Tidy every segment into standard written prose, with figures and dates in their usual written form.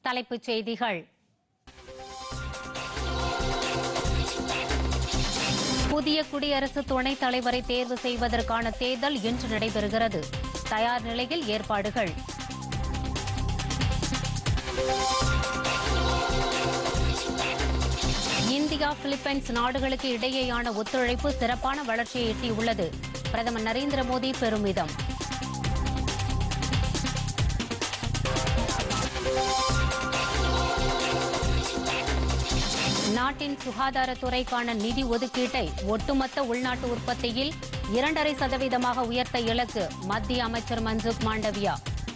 தலைப்புச் செய்திகள். புதிய குடியரசு துணைத் தலைவரை தேர்வு செய்வதற்கான தேர்தல் இன்று நடைபெறுகிறது. தயார் நிலையில் ஏற்பாடுகள். இந்தியா பிலிப்பைன்ஸ் நாடுகளுக்கு இடையேயான ஒத்துழைப்பு சிறப்பான வளர்ச்சியை எட்டியுள்ளது. பிரதமர் நரேந்திர மோடி பெருமிதம். நாட்டின் சுகாதாரத்துறைக்கான நிதி ஒதுக்கீட்டை ஒட்டுமொத்த உள்நாட்டு உற்பத்தியில் 2.5% உயர்த்த இலக்கு மத்திய அமைச்சர் மன்சுக் மாண்டவியா.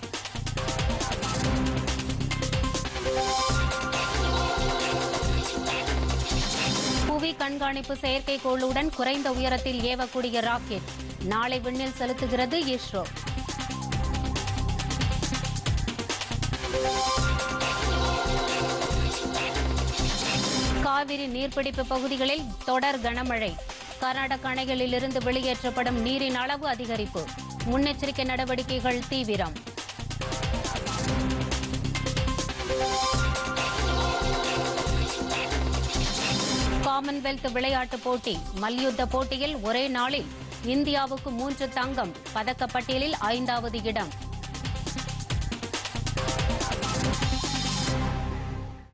புவி கண்காணிப்பு செயற்கைக்கோளுடன் குறைந்த உயரத்தில் ஏவக்கூடிய ராக்கெட் நாளை விண்ணில் செலுத்துகிறது இஸ்ரோ. காவிரி நீர்பிடிப்பு பகுதிகளில் தொடர் கனமழை. கர்நாடக அணைகளிலிருந்து வெளியேற்றப்படும் நீரின் அளவு அதிகரிப்பு. முன்னெச்சரிக்கை நடவடிக்கைகள் தீவிரம். காமன்வெல்த் விளையாட்டுப் போட்டி மல்யுத்த போட்டியில் ஒரே நாளில் இந்தியாவுக்கு 3 தங்கம், பதக்கப்பட்டியலில் 5வது இடம்.